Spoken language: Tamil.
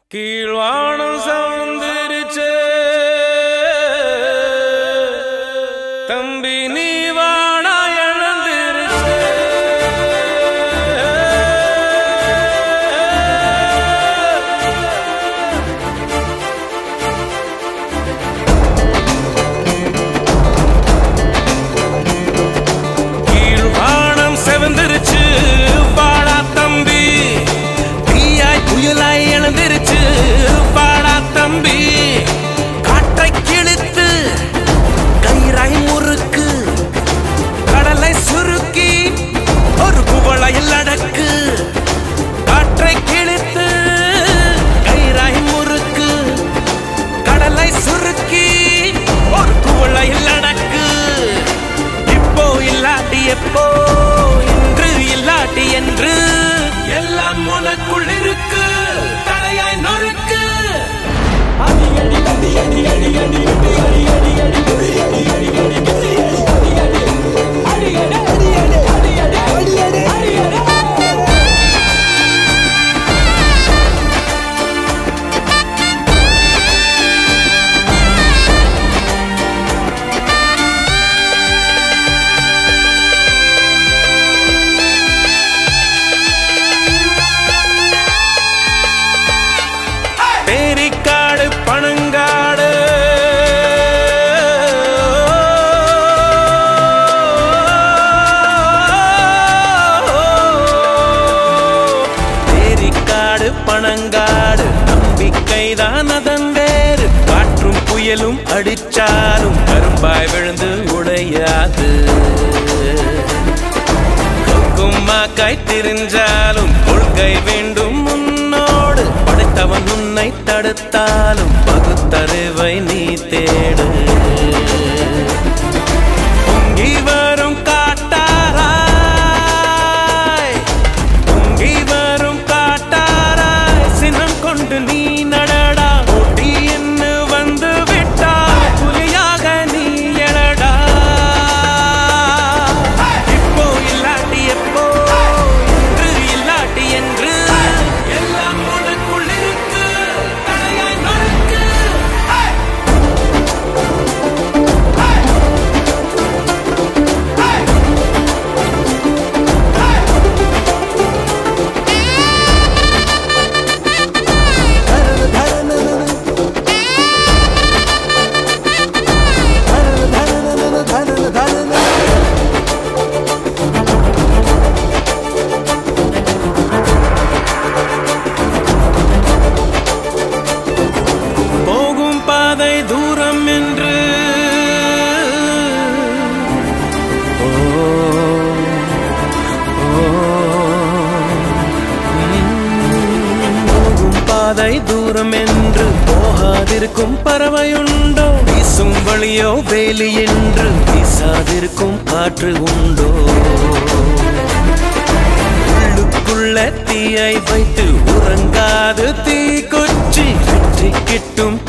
கீழ்வானம் சவுந்திருச்சே தம்பி நீ வானா எழுந்திருச்சே கீழ்வானம் செவந்திருச்சு வாடா தம்பி தீயாய் புயலாய் எழுந்திருச்சு வாடா தம்பி காற்றை கிழித்து கயிறாய் முறுக்கு கடலை சுருக்கி ஒரு குவளையில் அடக்கு காற்றை கிழித்து கயிறாய் முறுக்கு கடலை சுருக்கி ஒரு குவளையில் அடக்கு இப்போ இல்லாட்டி எப்போ இன்று இல்லாட்டி என்று எல்லாம் உனக்குள் இருக்கு தலையாய் நொறுக்கு அடி அடி அடி அடி அடி அடி அடி அடி அடி அடி அடி அடி அடி பேரிக்காடு பனங்காடு பேரிக்காடு பனங்காடு நம்பிக்கைதான் அதன் வேறு காற்றும் புயலும் அடிச்சாலும் கரும்பாய் விழுந்து உடையாது கும்மாக்காய் திரிஞ்சாலும் கொள்கை வேண்டும் முன்னோடு படைத்தவன் உன்னை தடுத்தாலும் பகுத்தறிவை நீ தேடு பொங்கி வரும் காட்டாராய் பொங்கி வரும் காட்டாராய் சினம் கொண்டு நீ நடடா ஓட்டி என்ன வந்து விட்டா புலியாக நீ எழடா இப்போ இல்லாட்டி எப்போ இன்று இல்லாட்டி என்று எல்லாம் உனக்குள் இருக்கு தலையாய் நொறுக்கு போகும் பாதை தூரம் என்று போகும் பாதை தூரம் என்று போகாதிருக்கும் பறவையுண்டோ வீசும் வழியோ வேலி என்று வீசாதிருக்கும் காற்று உண்டோ உள்ளுக்குள்ள தீயை வைத்து உறங்காது தீ கொச்சி வெற்றி கிட்டும்